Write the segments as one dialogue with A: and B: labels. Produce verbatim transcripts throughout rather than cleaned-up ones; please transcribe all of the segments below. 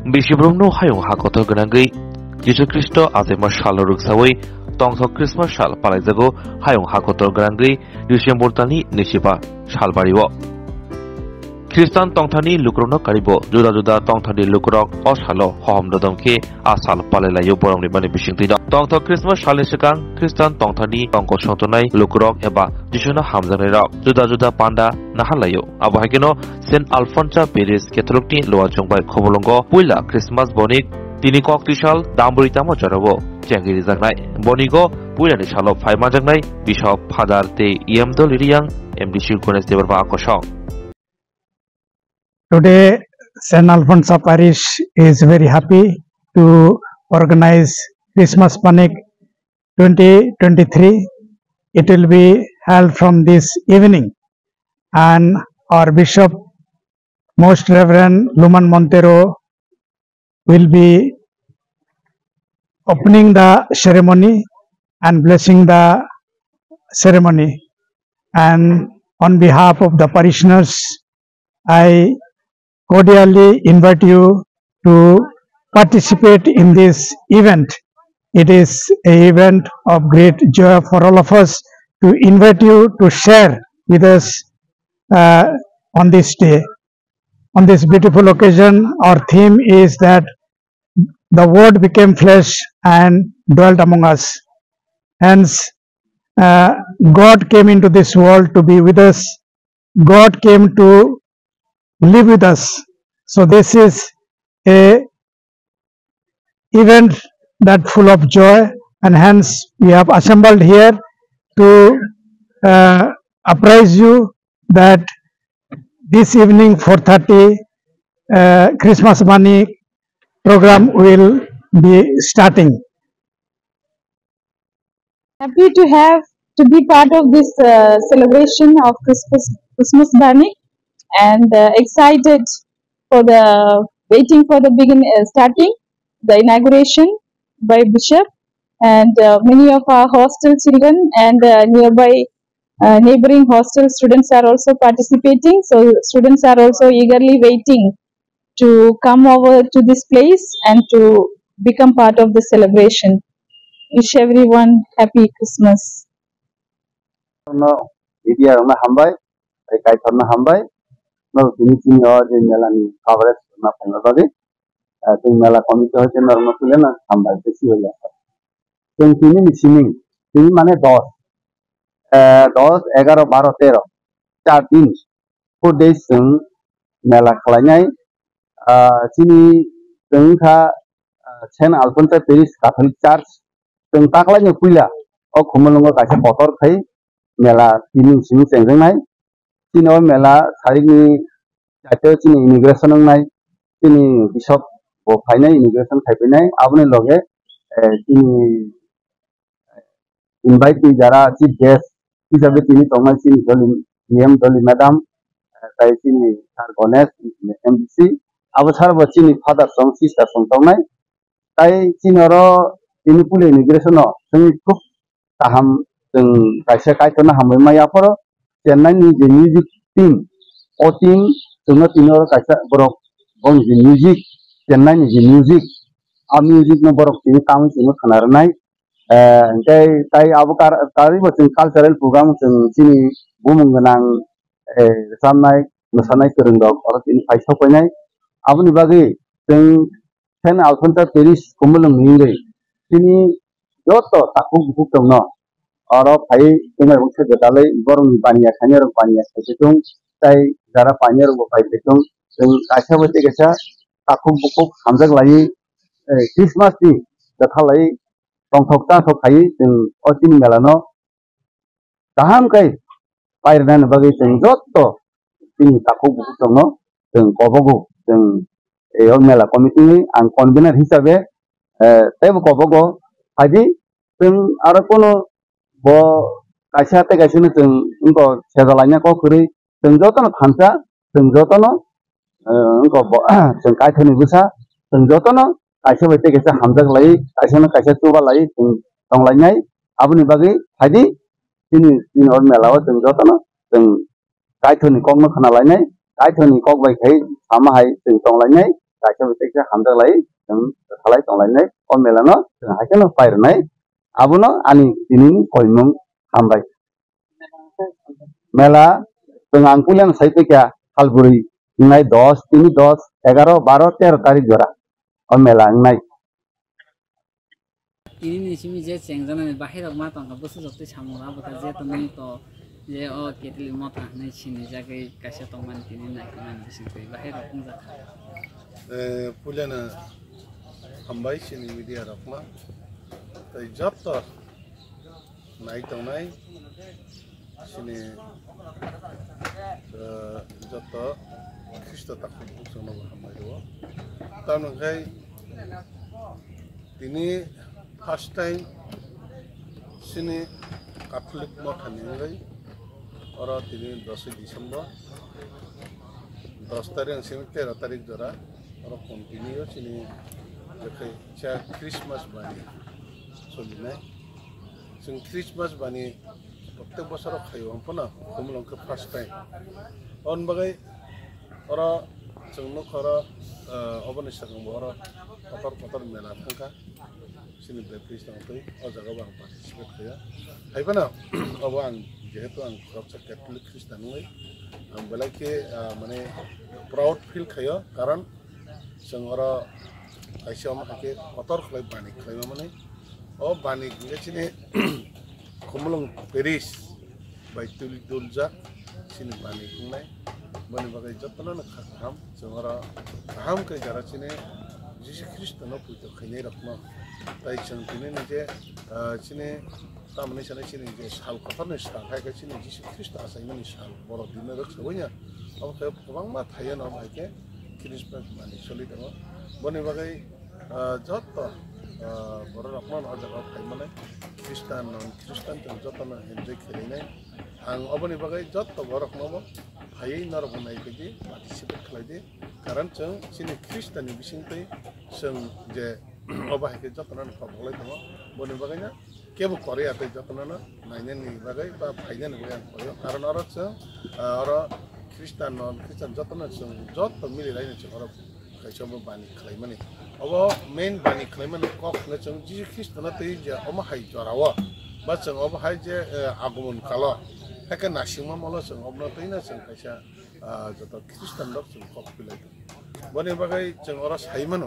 A: Bishibrumno hayung hakoto ganangui Yesu Kristo azema shaloruk sawai tongthok Christmas shal palaijago hayung hakoto ganangui December tani nishiba shalbariwo Kristan tongthani lukrono karibo juda juda tongthani lukrok osalo hohom dodamke asal palailayo borongni bani bisingtida tongthok Christmas shali sekang Kristan tongthani tongko songtonai lukrok eba jisuna hamjanai rok juda juda panda nahalayo abahageno Saint Alphonsus Paris Catholicni loa jongbai khobolongo puila Christmas bonik tini kok tisal damburitamo jarabo jangiri jangnai bonigo puila ni salo phaima jangnai Bishop Father te Iamdo Liriang M D C Ganesh Debarba akosong
B: Today, Saint Alphonsus Parish is very happy to organize Christmas Panic twenty twenty-three. It will be held from this evening, and our Bishop, Most Reverend Luman Montero, will be opening the ceremony and blessing the ceremony. And on behalf of the parishioners, I cordially invite you to participate in this event. It is an event of great joy for all of us to invite you to share with us uh, on this day. On this beautiful occasion, our theme is that the Word became flesh and dwelt among us. Hence, uh, God came into this world to be with us. God came to live with us. So this is a event that full of joy, and hence we have assembled here to uh, apprise you that this evening four thirty uh, Christmas Money program will be starting.
C: Happy to have to be part of this uh, celebration of Christmas Christmas Bunny. And uh, excited for the waiting for the begin uh, starting the inauguration by Bishop, and uh, many of our hostel children and uh, nearby uh, neighboring hostel students are also participating. So students are also eagerly waiting to come over to this place and to become part of the celebration. Wish everyone happy Christmas.
D: No, no, finishing or in Melanie coverage, nothing about it. I think Mela committee and Normaculena, come by the sea. Then Tini singing, Tini Mane dos, dos, Egaro Barotero, start in four days soon, Mela Klanai, Tini, Tunka, Saint Alphonsus Paris Catholic Church, Tuntakla Pula, or Kumalunga Casa Potter Pay, Mela, Tini singing and night. Tino Mela, Harini, Chini immigration on night, Tini Bishop, or Pine immigration Capine, Avon Loge, Tini invite the Jara, chief guest, Isabel Tini Thomas, Niam Dolly Madam, Taitini Cargones, M D C, Avasar was Chini father, some sister from Tomai, Tai Chinoro, Tinipul immigration, Sing Cook, Taham, Kaisa Kaitana Hamayaporo. Chennai ni the music team, O team, so not in our Kaisa Borok, on the music, Chennai ni the music, our music number of three towns in Kanarnai, and they Tai Avokar Kari was in cultural programs and Chini Bumunganang, Samnai, Masanai Kurundok, or in Paisopanai, Avunibagi, then Saint Alphonsus Paris, Kumulum Mingri, Chini Yoto, Taku Bukuno. Or I think I would say that I born Pania, Kanya, Pania, Specitum, Tai, Zara Pania, Paipetum, then I have a ticket, Takum Bukuk, Hamza Lai, Christmas Tea, the Halai, from Tokta of Hai, then Otin Melano, Taham Kai, Fire than Baggage and Zotto, Tini Taku Bukutono, then Kobogo, then Eomela Committee and convener Hisabe, Tev Kobogo, Hadi, then Arakono. Bo kaisa te kaisa ni tung unko segalanya ko kuri tung joto no khamsa tung joto no unko bo tung kai thani busa tung joto no kaisa bete kaisa hamjak lai kaisa no kaisa tuba lai tung tong lai nyai abuni bagi hadi ini ini or melawa tung joto no tung kai thani kok no khana lai nyai kai thani kok bai khai sama hai tung tong lai nyai kaisa betek hamda lai jeng salai tonglai o melano jeng haikeno pairnai abono ani tini koimung hambai mela jeng angkulian saipeka halburi ngai দশ tini দশ এগারো বারো তেরো tarik jora o mela ngai
E: ini ni simi je cengjana ni bahira ma tang ka busu jokti samura bata je to nang to je o ketli ma ta nai sini jagai kaisa tong man tini nai man bisi koi bahira pung ja
F: eh pulana hambai sini media rakma tai jotto nai tong nai sini jotto Kristo takut sono hambai do tan ngai ini first time sini Catholic mo khaningai ora tini দশ December দশ tarik sini তেরো tarik jora ora continue sini jakai cha Christmas bani solinai sing Christmas bani প্রত্যেক বছর খাইও আম্পনা kumulongke first time on bagai ora jengno khara obani sakang ora kotor kotor mela thangka sini baptist tangtoi o jaga bang participate khaya haibana obo ang jehetu ang khoroksa catholic christian ngai ang belake mane proud feel khaya karon jeng ora kaisa ma hake kotor khlai bani khlai mane o bani nge sini kumulong Paris baitul dulja sini bani kungnai bani bagai jotna na kham jengara kham kai jara sini Jesus Christ no puito khainai rakma tai chang tini je sini tamne sane sini je sal kotor ne sal hai ka sini Jesus Christ asai mani sal boro dinna rak sabonya अब कय गोबां मा थायो न भाइके Christmas माने सोलिदों बनि बागै जत बर रकमान अजगा फाइ माने ख्रिस्टान नन ख्रिस्टान जों जतन एन्जय खेलेनाय आं अबनि बागै जत बर रकमाबो फाइ नर बनाय बायदि पार्टिसिपेट खालायदि कारण जों सिनि ख्रिस्टाननि बिसिंतै जों जे अबाहायके जतन फाबलाय दङ बनि बागैना केबो करियातै जतन नायनायनि बागै बा फाइनानि बागै आं कयो कारण अर जों अर ख्रिस्टान नन ख्रिस्टान जतन जों जत मिलिलायनो जों अर खायसोबो बानि खालायमाने अब मेन बानि खालायमाने कखनो जों जिसु ख्रिस्टना तै जे अमा हाय जराव बा जों अब हाय जे आगमन काल हेके नासिमा मल जों अबनो तैना जों खायसा जत ख्रिस्टान दक जों कख बिलाय बने बागै जों अर सायमानो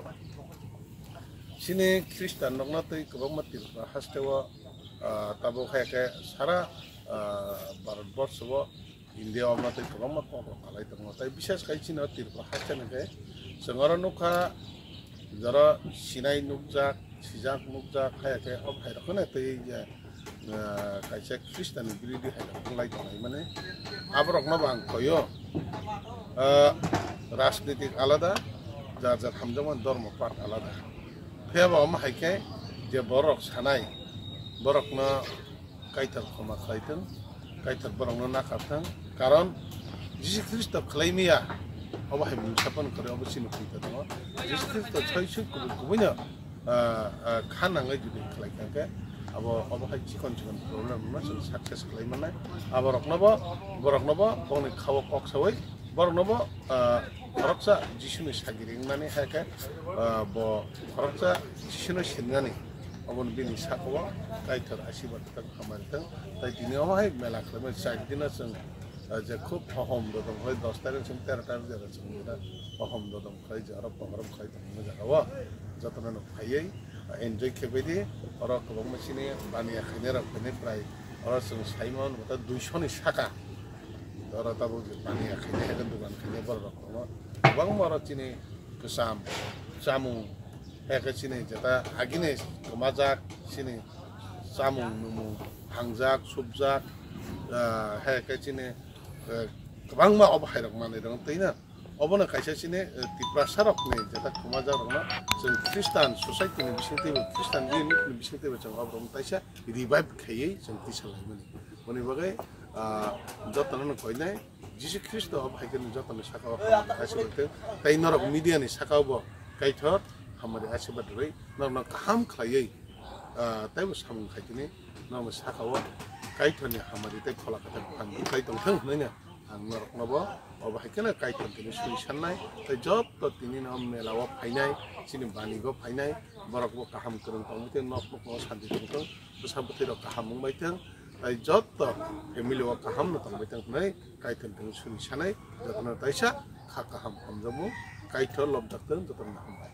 F: सिने ख्रिस्टान नगना तै गोबां माति हास्टेव ताबो खायके सारा भारतवर्षव India अमना तै गोबां मा कख खालाय दङ तै बिशेष खायसिना तिरपा हास्टेनके जों अर नखा जरा सिनाय नुकजा सिजाक नुकजा खायके अब हायरखने तै जे खायसे ख्रिस्टान बिरिदि हायरखलाय दङ माने आबरकना बां कयो राजनीतिक आलादा जार जार हामजों धर्म पाठ आलादा फेबा अम हायके जे बरक सानाय बरकना कायथार खमा खायथों कायथार बरकना नाखाथों कारण जिसु ख्रिस्ट खालायमिया अब हाय मुसाफन करे अब सिनो फैता दङ जिसु ख्रिस्ट छयसु गुबैनो खानाङै जुदि खालायखांके अब अब हाय चिकन चिकन प्रब्लेम न जों सक्सेस खालायमानाय अब रकनबो बरकनबो बनि खाव कक सवै बरकनबो खरकसा जिसुनि सागिरिंनानै हायके ब खरकसा जिसुनि सिननानै अबन बिनि साखवा कायथार आशीर्वाद तक खामारिथों ताइ दिनाव हाय मेला खालामो साइदिना जों जे खूब अहम दं है दस तारिख जों तेरह तारिख जागा जों दा अहम दं खाय जरा पगरम खाय दं जागावा जतन फायै एन्जय खेबेदि अर गोबां मानसिनि बानिया खायनेरा फैनाय प्राय अर जों साइमन बता दुइस नि साका अर ताबो बानिया खायनाय हेगन दुगान खायनाय बर रखम गोबां मरचिनि गोसाम जामु हेके सिनि जता आगिने समाजाक सिनि जामु नुमु हांजाक सुबजाक हेके सिनि गोबां मा अब हायरक माने दं तैना अबनो खायसे सिने तिप्रासारक ने जता समाजाक रंना जों ख्रिस्टान ससाइटिनि बिसिंते ख्रिस्टान युनिटनि बिसिंते जों अब्रम ताइसा रिभाइभ खायै जों तिसालाय माने बनि बागै जतन कइनाय जिसु ख्रिस्ट अब हायके जतन साकाव आशीर्वाद तै नरक मिडियानि साकाव कायथर हमारे आशीर्वाद रै नरना काम खायै तैबो सामु खायतिनि नरना साकाव कायथनि हमारे तै खला कथा फान खाय दंथों नैना आं नरकनबो अबहायखौनो कायथन तिनि सुरि साननाय तै जब तो तिनि नाम मेलाव फायनाय सिनि बानिगो फायनाय बरकबो काहाम करन तंबिते नक नक शान्ति तंतो साबथि र काहाम मंबायथों तै जब तो फेमिलिव काहाम न तंबिते नै कायथन तिनि सुरि सानाय जतन तैसा खा काहाम हमजमु कायथ लबदक्तन जतन